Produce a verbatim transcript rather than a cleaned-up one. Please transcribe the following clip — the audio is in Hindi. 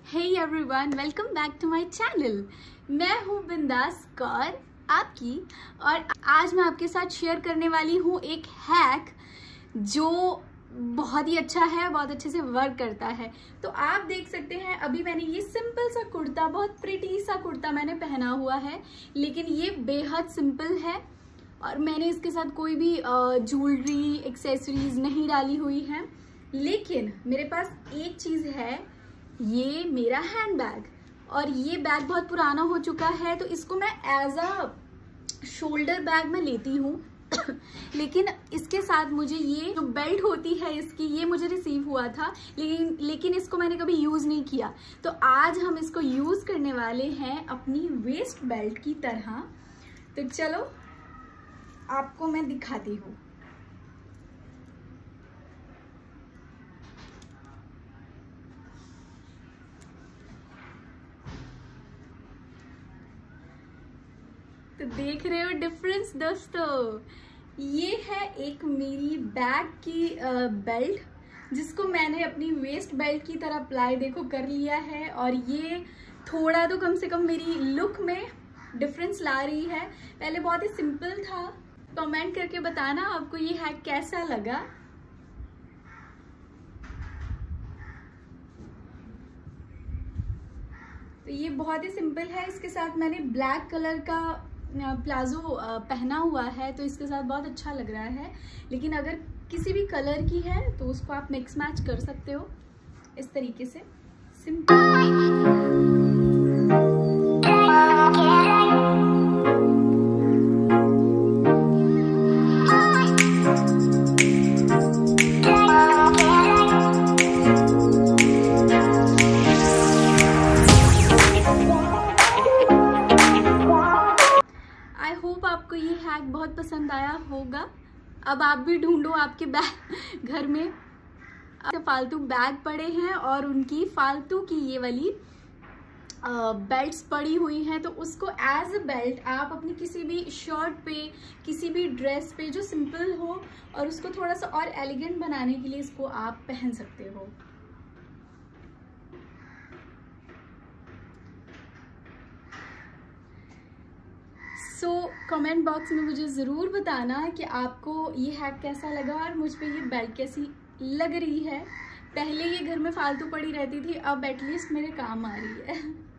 Hey everyone, welcome back to my channel. मैं हूँ बिंदास कौर आपकी, और आज मैं आपके साथ शेयर करने वाली हूँ एक हैक जो बहुत ही अच्छा है, बहुत अच्छे से वर्क करता है। तो आप देख सकते हैं, अभी मैंने ये सिंपल सा कुर्ता, बहुत प्रिटी सा कुर्ता मैंने पहना हुआ है, लेकिन ये बेहद सिंपल है और मैंने इसके साथ कोई भी ज्वेलरी एक्सेसरीज नहीं डाली हुई है। लेकिन मेरे पास एक चीज़ है, ये मेरा हैंड बैग, और ये बैग बहुत पुराना हो चुका है, तो इसको मैं एज अ शोल्डर बैग में लेती हूँ। लेकिन इसके साथ मुझे ये जो बेल्ट होती है इसकी, ये मुझे रिसीव हुआ था, लेकिन लेकिन इसको मैंने कभी यूज़ नहीं किया। तो आज हम इसको यूज़ करने वाले हैं अपनी वेस्ट बेल्ट की तरह। तो चलो आपको मैं दिखाती हूँ। तो देख रहे हो डिफरेंस दोस्तों, ये है एक मेरी बैग की बेल्ट, जिसको मैंने अपनी वेस्ट बेल्ट की तरह अप्लाई देखो कर लिया है, और ये थोड़ा तो कम से कम मेरी लुक में डिफरेंस ला रही है। पहले बहुत ही सिंपल था। कमेंट करके बताना आपको ये हैक कैसा लगा। तो ये बहुत ही सिंपल है। इसके साथ मैंने ब्लैक कलर का प्लाजो पहना हुआ है, तो इसके साथ बहुत अच्छा लग रहा है। लेकिन अगर किसी भी कलर की है तो उसको आप मिक्स मैच कर सकते हो इस तरीके से, सिंपल। आपको ये हैक बहुत पसंद आया होगा। अब आप भी ढूंढो आपके बैग घर में फालतू बैग पड़े हैं और उनकी फालतू की ये वाली बेल्ट्स पड़ी हुई हैं, तो उसको एज अ बेल्ट आप अपनी किसी भी शर्ट पे, किसी भी ड्रेस पे जो सिंपल हो और उसको थोड़ा सा और एलिगेंट बनाने के लिए इसको आप पहन सकते हो। सो कमेंट बॉक्स में मुझे ज़रूर बताना कि आपको ये हैक कैसा लगा और मुझ पे ये बेल्ट कैसी लग रही है। पहले ये घर में फालतू पड़ी रहती थी, अब एटलीस्ट मेरे काम आ रही है।